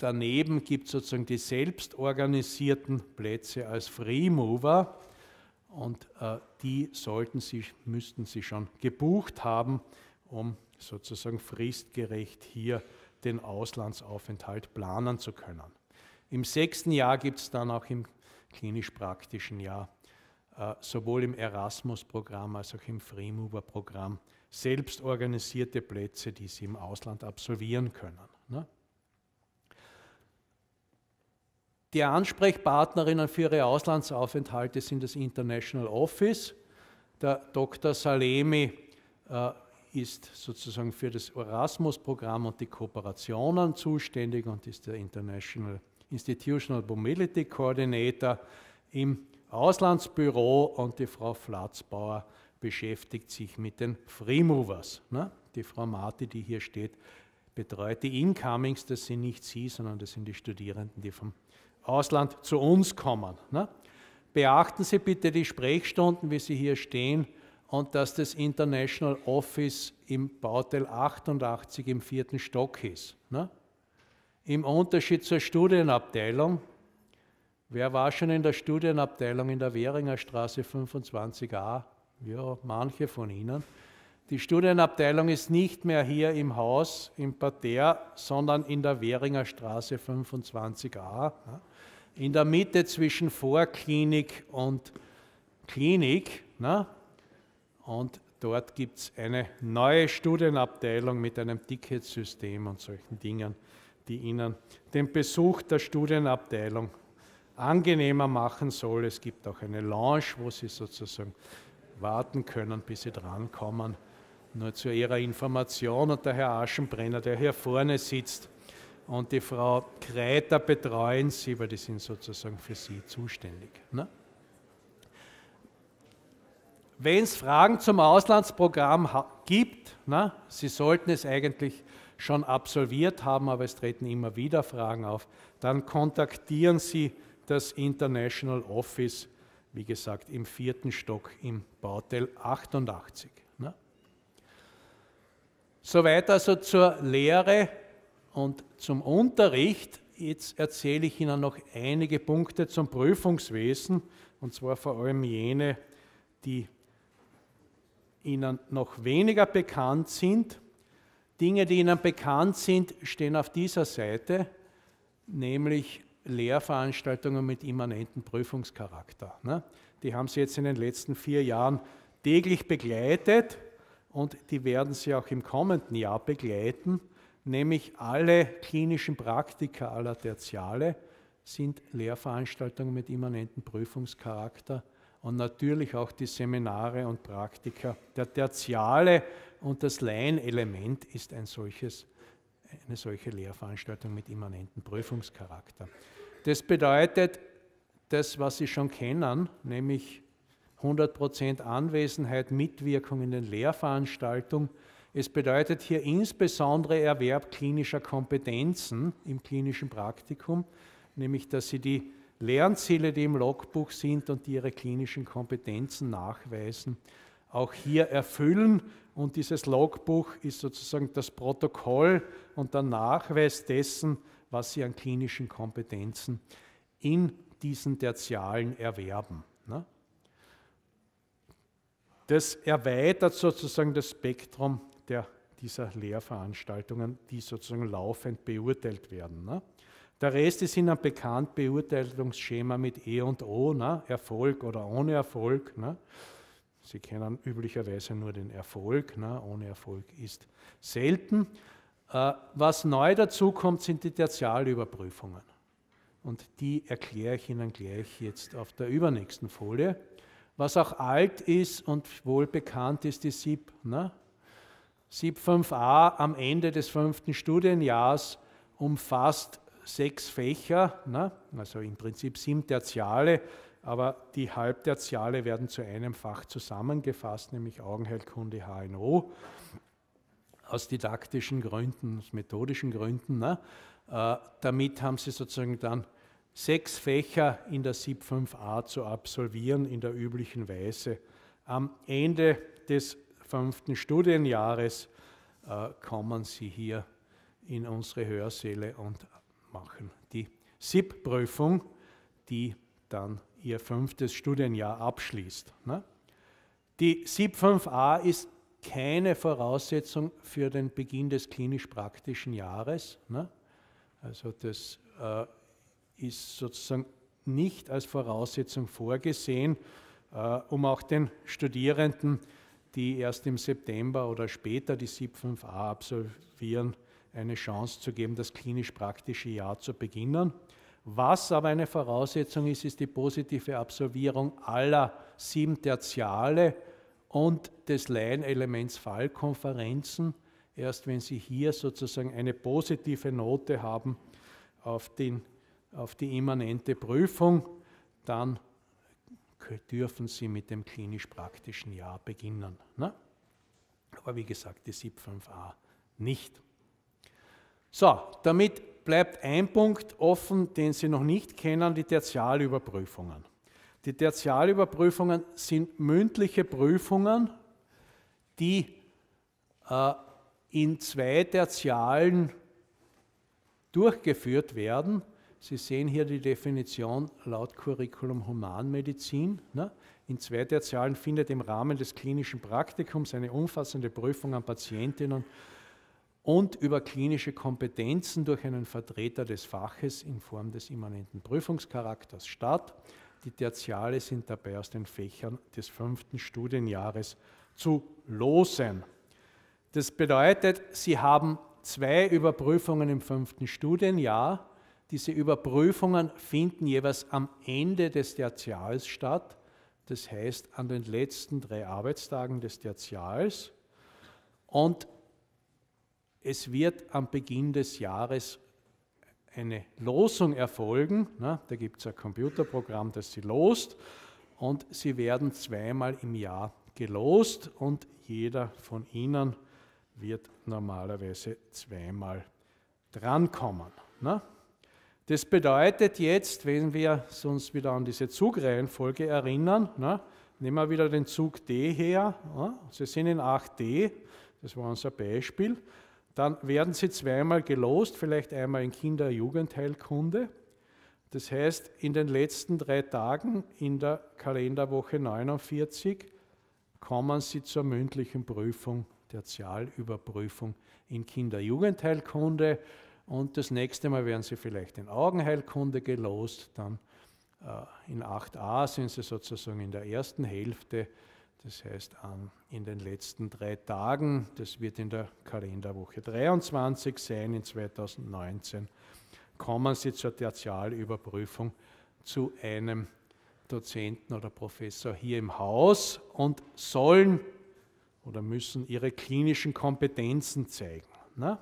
daneben gibt es sozusagen die selbstorganisierten Plätze als Free Mover und äh, die sollten Sie, müssten Sie schon gebucht haben, um sozusagen fristgerecht hier den Auslandsaufenthalt planen zu können. Im sechsten Jahr gibt es dann auch im klinisch-praktischen Jahr äh, sowohl im Erasmus-Programm als auch im Freemover-Programm selbst organisierte Plätze, die Sie im Ausland absolvieren können. Ne? Die Ansprechpartnerinnen für Ihre Auslandsaufenthalte sind das International Office. Der Doktor Salemi äh, ist sozusagen für das Erasmus-Programm und die Kooperationen zuständig und ist der International Institutional Mobility Coordinator im Auslandsbüro, und die Frau Flatzbauer beschäftigt sich mit den Freemovers. Ne? Die Frau Marti, die hier steht, betreut die Incomings, das sind nicht Sie, sondern das sind die Studierenden, die vom Ausland zu uns kommen. Ne? Beachten Sie bitte die Sprechstunden, wie sie hier stehen, und dass das International Office im Bauteil achtundachtzig im vierten Stock ist. Ne? Im Unterschied zur Studienabteilung, wer war schon in der Studienabteilung in der Währinger Straße fünfundzwanzig a? Ja, manche von Ihnen. Die Studienabteilung ist nicht mehr hier im Haus, im Parterre, sondern in der Währinger Straße fünfundzwanzig a. In der Mitte zwischen Vorklinik und Klinik. Ne? Und dort gibt es eine neue Studienabteilung mit einem Ticketsystem und solchen Dingen, die Ihnen den Besuch der Studienabteilung angenehmer machen soll. Es gibt auch eine Lounge, wo Sie sozusagen warten können, bis Sie drankommen. Nur zu Ihrer Information, und der Herr Aschenbrenner, der hier vorne sitzt, und die Frau Kreiter betreuen Sie, weil die sind sozusagen für Sie zuständig. Ne? Wenn es Fragen zum Auslandsprogramm gibt, na, Sie sollten es eigentlich schon absolviert haben, aber es treten immer wieder Fragen auf, dann kontaktieren Sie das International Office, wie gesagt, im vierten Stock im Bauteil achtundachtzig. Ne? Soweit also zur Lehre und zum Unterricht. Jetzt erzähle ich Ihnen noch einige Punkte zum Prüfungswesen, und zwar vor allem jene, die Ihnen noch weniger bekannt sind. Dinge, die Ihnen bekannt sind, stehen auf dieser Seite, nämlich Lehrveranstaltungen mit immanentem Prüfungscharakter. Die haben Sie jetzt in den letzten vier Jahren täglich begleitet, und die werden Sie auch im kommenden Jahr begleiten, nämlich alle klinischen Praktika aller Tertiale sind Lehrveranstaltungen mit immanentem Prüfungscharakter. Und natürlich auch die Seminare und Praktika der Tertiale, und das Laienelement ist ein solches, eine solche Lehrveranstaltung mit immanentem Prüfungscharakter. Das bedeutet, das, was Sie schon kennen, nämlich hundert Prozent Anwesenheit, Mitwirkung in den Lehrveranstaltungen. Es bedeutet hier insbesondere Erwerb klinischer Kompetenzen im klinischen Praktikum, nämlich dass Sie die Lernziele, die im Logbuch sind und die Ihre klinischen Kompetenzen nachweisen, auch hier erfüllen. Und dieses Logbuch ist sozusagen das Protokoll und der Nachweis dessen, was Sie an klinischen Kompetenzen in diesen Tertialen erwerben. Das erweitert sozusagen das Spektrum der, dieser Lehrveranstaltungen, die sozusagen laufend beurteilt werden. Der Rest ist Ihnen bekannt, Beurteilungsschema mit E und O, ne? Erfolg oder ohne Erfolg. Ne? Sie kennen üblicherweise nur den Erfolg, ne? Ohne Erfolg ist selten. Äh, was neu dazu kommt, sind die Tertialüberprüfungen. Und die erkläre ich Ihnen gleich jetzt auf der übernächsten Folie. Was auch alt ist und wohl bekannt ist, die S I P. Ne? S I P fünf a am Ende des fünften Studienjahrs umfasst sechs Fächer, ne? Also im Prinzip sieben Tertiale, aber die Halbtertiale werden zu einem Fach zusammengefasst, nämlich Augenheilkunde H N O, aus didaktischen Gründen, aus methodischen Gründen. Ne? Äh, damit haben Sie sozusagen dann sechs Fächer in der S I P fünf a zu absolvieren, in der üblichen Weise. Am Ende des fünften Studienjahres äh, kommen Sie hier in unsere Hörsäle und machen die S I P-Prüfung, die dann ihr fünftes Studienjahr abschließt. Ne? Die Sieb fünf a ist keine Voraussetzung für den Beginn des klinisch-praktischen Jahres. Ne? Also das äh, ist sozusagen nicht als Voraussetzung vorgesehen, äh, um auch den Studierenden, die erst im September oder später die Sieb fünf a absolvieren, eine Chance zu geben, das klinisch-praktische Jahr zu beginnen. Was aber eine Voraussetzung ist, ist die positive Absolvierung aller sieben Tertiale und des Laienelements Fallkonferenzen. Erst wenn Sie hier sozusagen eine positive Note haben auf, den, auf die immanente Prüfung, dann dürfen Sie mit dem klinisch-praktischen Jahr beginnen. Ne? Aber wie gesagt, die Sieb fünf a nicht. So, damit bleibt ein Punkt offen, den Sie noch nicht kennen, die Tertialüberprüfungen. Die Tertialüberprüfungen sind mündliche Prüfungen, die äh, in zwei Tertialen durchgeführt werden. Sie sehen hier die Definition laut Curriculum Humanmedizin. Ne? In zwei Tertialen findet im Rahmen des klinischen Praktikums eine umfassende Prüfung an Patientinnen und über klinische Kompetenzen durch einen Vertreter des Faches in Form des immanenten Prüfungscharakters statt. Die Tertiale sind dabei aus den Fächern des fünften Studienjahres zu losen. Das bedeutet, Sie haben zwei Überprüfungen im fünften Studienjahr. Diese Überprüfungen finden jeweils am Ende des Tertials statt, das heißt an den letzten drei Arbeitstagen des Tertials. Und es wird am Beginn des Jahres eine Losung erfolgen. Na, da gibt es ein Computerprogramm, das Sie lost, und Sie werden zweimal im Jahr gelost und jeder von Ihnen wird normalerweise zweimal drankommen. Na? Das bedeutet jetzt, wenn wir uns wieder an diese Zugreihenfolge erinnern, na, nehmen wir wieder den Zug D her, na, Sie sind in acht D, das war unser Beispiel. Dann werden Sie zweimal gelost, vielleicht einmal in Kinder- und Jugendheilkunde. Das heißt, in den letzten drei Tagen in der Kalenderwoche neunundvierzig kommen Sie zur mündlichen Prüfung, Tertialüberprüfung in Kinder- und Jugendheilkunde. Und das nächste Mal werden Sie vielleicht in Augenheilkunde gelost. Dann äh, in acht a sind Sie sozusagen in der ersten Hälfte. Das heißt, in den letzten drei Tagen, das wird in der Kalenderwoche dreiundzwanzig sein, in zweitausendneunzehn, kommen Sie zur Tertialüberprüfung zu einem Dozenten oder Professor hier im Haus und sollen oder müssen Ihre klinischen Kompetenzen zeigen. Ne?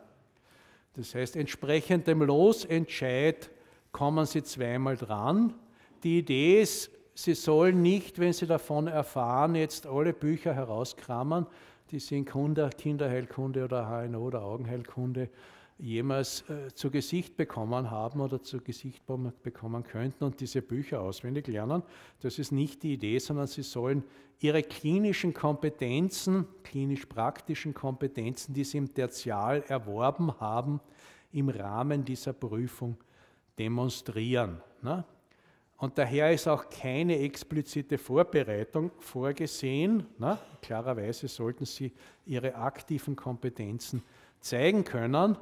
Das heißt, entsprechend dem Losentscheid kommen Sie zweimal dran. Die Idee ist, Sie sollen nicht, wenn Sie davon erfahren, jetzt alle Bücher herauskramen, die Sie in Kinderheilkunde oder H N O oder Augenheilkunde jemals äh, zu Gesicht bekommen haben oder zu Gesicht bekommen könnten und diese Bücher auswendig lernen. Das ist nicht die Idee, sondern Sie sollen Ihre klinischen Kompetenzen, klinisch-praktischen Kompetenzen, die Sie im Tertial erworben haben, im Rahmen dieser Prüfung demonstrieren. Ne? Und daher ist auch keine explizite Vorbereitung vorgesehen. Na, klarerweise sollten Sie Ihre aktiven Kompetenzen zeigen können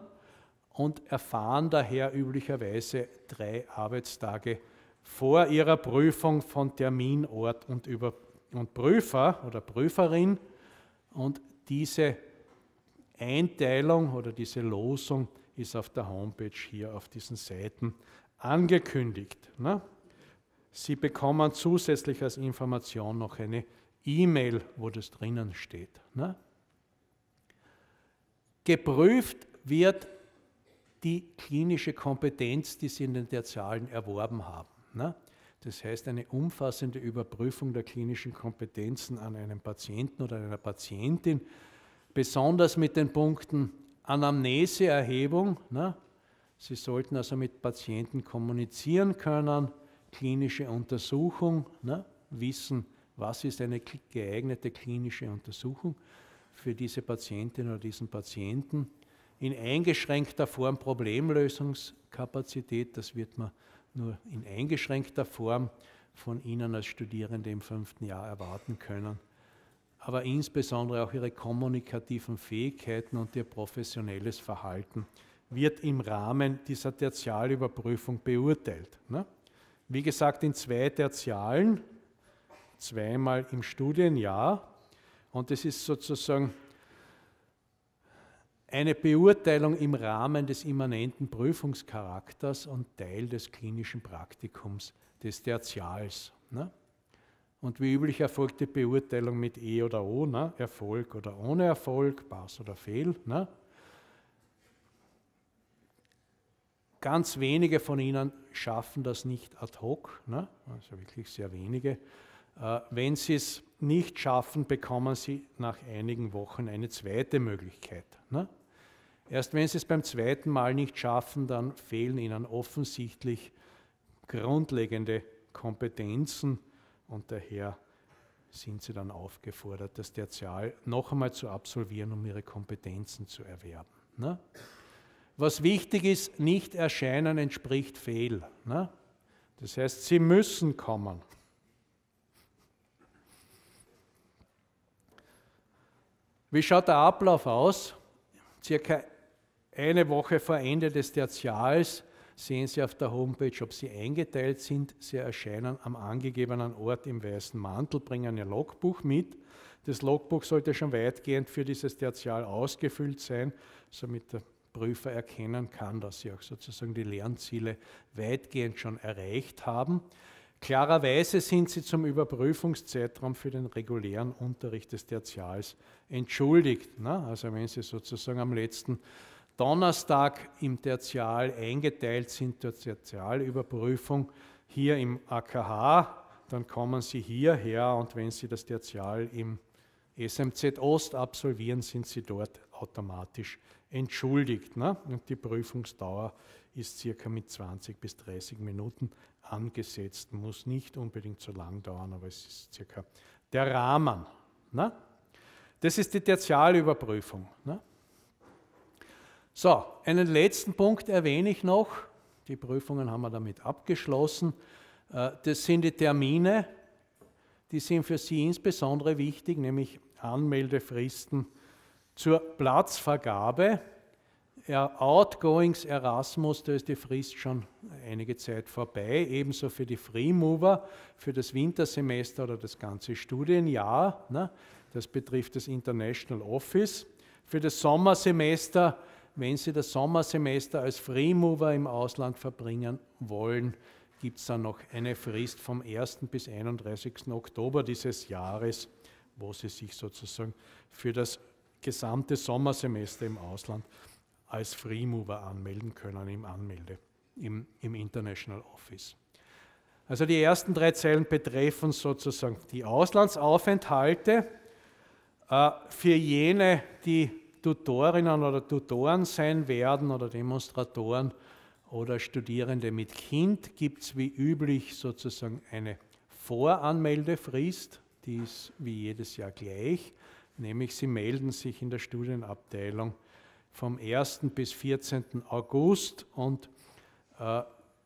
und erfahren daher üblicherweise drei Arbeitstage vor Ihrer Prüfung von Termin, Ort und, Über und Prüfer oder Prüferin. Und diese Einteilung oder diese Losung ist auf der Homepage hier auf diesen Seiten angekündigt. Na? Sie bekommen zusätzlich als Information noch eine E-Mail, wo das drinnen steht. Ne? Geprüft wird die klinische Kompetenz, die Sie in den Tertialen erworben haben. Ne? Das heißt, eine umfassende Überprüfung der klinischen Kompetenzen an einem Patienten oder einer Patientin, besonders mit den Punkten Anamneseerhebung. Ne? Sie sollten also mit Patienten kommunizieren können, klinische Untersuchung, ne? Wissen, was ist eine geeignete klinische Untersuchung für diese Patientin oder diesen Patienten. In eingeschränkter Form Problemlösungskapazität, das wird man nur in eingeschränkter Form von Ihnen als Studierende im fünften Jahr erwarten können, aber insbesondere auch Ihre kommunikativen Fähigkeiten und Ihr professionelles Verhalten wird im Rahmen dieser Tertialüberprüfung beurteilt. Ne? Wie gesagt, in zwei Tertialen, zweimal im Studienjahr, und es ist sozusagen eine Beurteilung im Rahmen des immanenten Prüfungscharakters und Teil des klinischen Praktikums des Tertials. Ne? Und wie üblich erfolgt die Beurteilung mit E oder O, ne? Erfolg oder ohne Erfolg, Pass oder Fehl. Ne? Ganz wenige von Ihnen schaffen das nicht ad hoc, ne? Also wirklich sehr wenige. Äh, wenn Sie es nicht schaffen, bekommen Sie nach einigen Wochen eine zweite Möglichkeit. Ne? Erst wenn Sie es beim zweiten Mal nicht schaffen, dann fehlen Ihnen offensichtlich grundlegende Kompetenzen und daher sind Sie dann aufgefordert, das Tertial noch einmal zu absolvieren, um Ihre Kompetenzen zu erwerben. Ne? Was wichtig ist, nicht erscheinen entspricht Fehl. Ne? Das heißt, Sie müssen kommen. Wie schaut der Ablauf aus? Circa eine Woche vor Ende des Tertials sehen Sie auf der Homepage, ob Sie eingeteilt sind. Sie erscheinen am angegebenen Ort im weißen Mantel, bringen Ihr Logbuch mit. Das Logbuch sollte schon weitgehend für dieses Tertial ausgefüllt sein, somit der Prüfer erkennen kann, dass Sie auch sozusagen die Lernziele weitgehend schon erreicht haben. Klarerweise sind Sie zum Überprüfungszeitraum für den regulären Unterricht des Tertials entschuldigt. Ne? Also wenn Sie sozusagen am letzten Donnerstag im Tertial eingeteilt sind zur Tertialüberprüfung hier im A K H, dann kommen Sie hierher und wenn Sie das Tertial im S M Z Ost absolvieren, sind Sie dort automatisch entschuldigt. Ne? Und die Prüfungsdauer ist circa mit zwanzig bis dreißig Minuten angesetzt, muss nicht unbedingt so lang dauern, aber es ist circa der Rahmen. Ne? Das ist die Tertialüberprüfung. Ne? So, einen letzten Punkt erwähne ich noch. Die Prüfungen haben wir damit abgeschlossen. Das sind die Termine, die sind für Sie insbesondere wichtig, nämlich Anmeldefristen zur Platzvergabe. Outgoings Erasmus, da ist die Frist schon einige Zeit vorbei, ebenso für die Freemover, für das Wintersemester oder das ganze Studienjahr. Ne? Das betrifft das International Office. Für das Sommersemester, wenn Sie das Sommersemester als Freemover im Ausland verbringen wollen, gibt es dann noch eine Frist vom ersten bis einunddreißigsten Oktober dieses Jahres, wo Sie sich sozusagen für das gesamte Sommersemester im Ausland als Freemover anmelden können im Anmelde, im, im International Office. Also die ersten drei Zeilen betreffen sozusagen die Auslandsaufenthalte. Äh, für jene, die Tutorinnen oder Tutoren sein werden oder Demonstratoren oder Studierende mit Kind, gibt es wie üblich sozusagen eine Voranmeldefrist, die ist wie jedes Jahr gleich, nämlich Sie melden sich in der Studienabteilung vom ersten bis vierzehnten August und äh,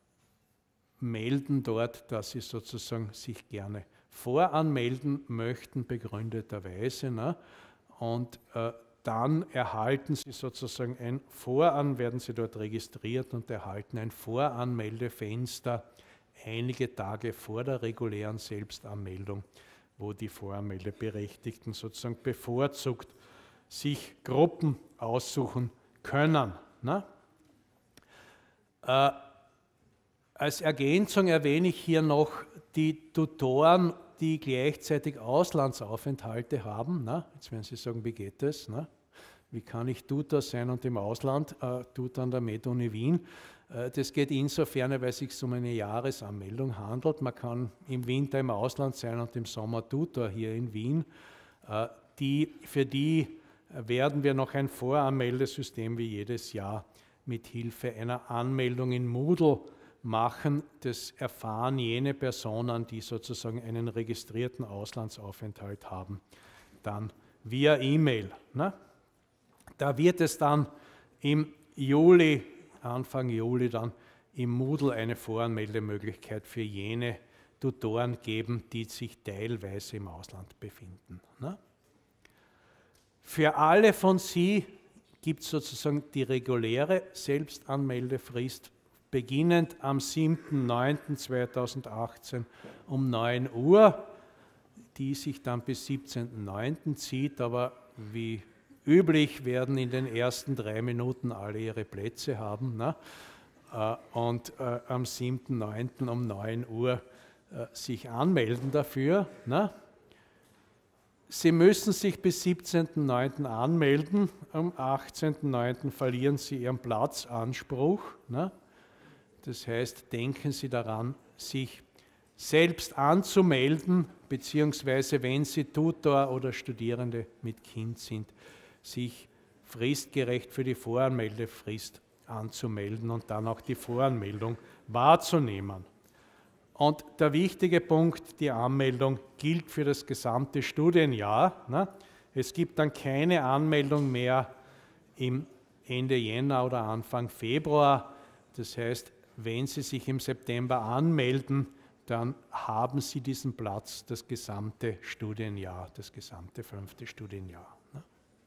melden dort, dass Sie sozusagen sich gerne voranmelden möchten, begründeterweise. Ne? Und äh, dann erhalten Sie sozusagen ein Voran, werden Sie dort registriert und erhalten ein Voranmeldefenster einige Tage vor der regulären Selbstanmeldung, wo die Voranmeldeberechtigten sozusagen bevorzugt sich Gruppen aussuchen können. Ne? Äh, als Ergänzung erwähne ich hier noch die Tutoren, die gleichzeitig Auslandsaufenthalte haben. Ne? Jetzt werden Sie sagen, wie geht das? Ne? Wie kann ich Tutor sein und im Ausland, äh, Tutor an der MedUni Wien? Äh, das geht insofern, weil es sich um eine Jahresanmeldung handelt. Man kann im Winter im Ausland sein und im Sommer Tutor hier in Wien. Äh, die, für die werden wir noch ein Voranmeldesystem wie jedes Jahr mit Hilfe einer Anmeldung in Moodle machen. Das erfahren jene Personen, die sozusagen einen registrierten Auslandsaufenthalt haben, dann via E-Mail. Ne? Da wird es dann im Juli, Anfang Juli dann im Moodle eine Voranmeldemöglichkeit für jene Tutoren geben, die sich teilweise im Ausland befinden. Ne? Für alle von Sie gibt es sozusagen die reguläre Selbstanmeldefrist, beginnend am siebten neunten zweitausendachtzehn um neun Uhr, die sich dann bis siebzehnten neunten zieht, aber wie üblich werden in den ersten drei Minuten alle ihre Plätze haben. Ne? Und äh, am siebten neunten um neun Uhr äh, sich anmelden dafür. Ne? Sie müssen sich bis siebzehnten neunten anmelden, am achtzehnten neunten verlieren Sie Ihren Platzanspruch. Ne? Das heißt, denken Sie daran, sich selbst anzumelden, beziehungsweise wenn Sie Tutor oder Studierende mit Kind sind, sich fristgerecht für die Voranmeldefrist anzumelden und dann auch die Voranmeldung wahrzunehmen. Und der wichtige Punkt, die Anmeldung gilt für das gesamte Studienjahr. Ne? Es gibt dann keine Anmeldung mehr im Ende Jänner oder Anfang Februar. Das heißt, wenn Sie sich im September anmelden, dann haben Sie diesen Platz das gesamte Studienjahr, das gesamte fünfte Studienjahr. Ne?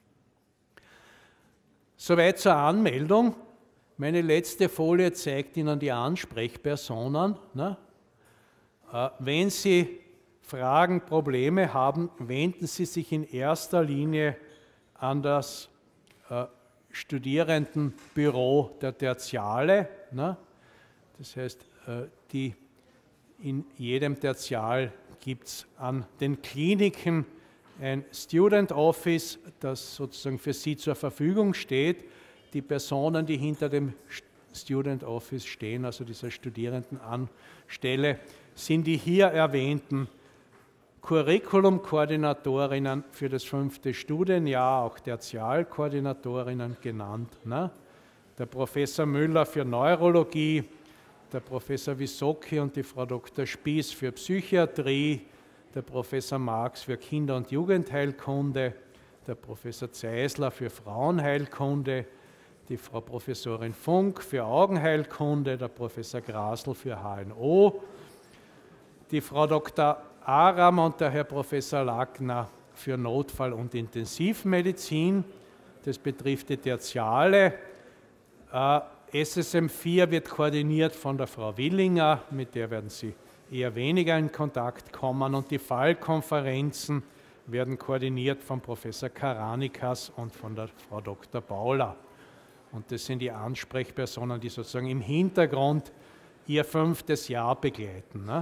Soweit zur Anmeldung. Meine letzte Folie zeigt Ihnen die Ansprechpersonen. Ne? Äh, wenn Sie Fragen, Probleme haben, wenden Sie sich in erster Linie an das äh, Studierendenbüro der Tertiale. Ne? Das heißt, äh, die, in jedem Tertial gibt es an den Kliniken ein Student Office, das sozusagen für Sie zur Verfügung steht. Die Personen, die hinter dem Student Office stehen, also dieser Studierendenanstelle, sind die hier erwähnten Curriculum-Koordinatorinnen für das fünfte Studienjahr, auch Tertialkoordinatorinnen genannt. Ne? Der Professor Müller für Neurologie, der Professor Wisocki und die Frau Doktor Spieß für Psychiatrie, der Professor Marx für Kinder- und Jugendheilkunde, der Professor Zeisler für Frauenheilkunde, die Frau Professorin Funk für Augenheilkunde, der Professor Grasl für H N O, die Frau Doktor Aram und der Herr Professor Lackner für Notfall- und Intensivmedizin. Das betrifft die Tertiale. Äh, S S M vier wird koordiniert von der Frau Willinger, mit der werden Sie eher weniger in Kontakt kommen, und die Fallkonferenzen werden koordiniert von Professor Karanikas und von der Frau Doktor Bauler. Und das sind die Ansprechpersonen, die sozusagen im Hintergrund ihr fünftes Jahr begleiten. Ne?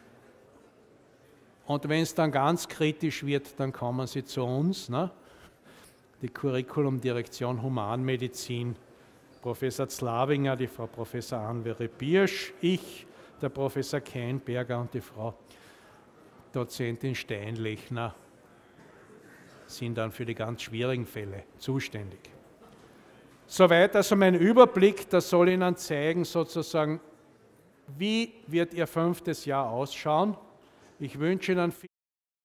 Und wenn es dann ganz kritisch wird, dann kommen Sie zu uns, ne? Die Curriculumdirektion Humanmedizin, Professor Zlawinger, die Frau Professor Anvere Biersch, ich, der Professor Keinberger und die Frau Dozentin Steinlechner sind dann für die ganz schwierigen Fälle zuständig. Soweit also mein Überblick, das soll Ihnen zeigen, sozusagen, wie wird Ihr fünftes Jahr ausschauen. Ich wünsche Ihnen viel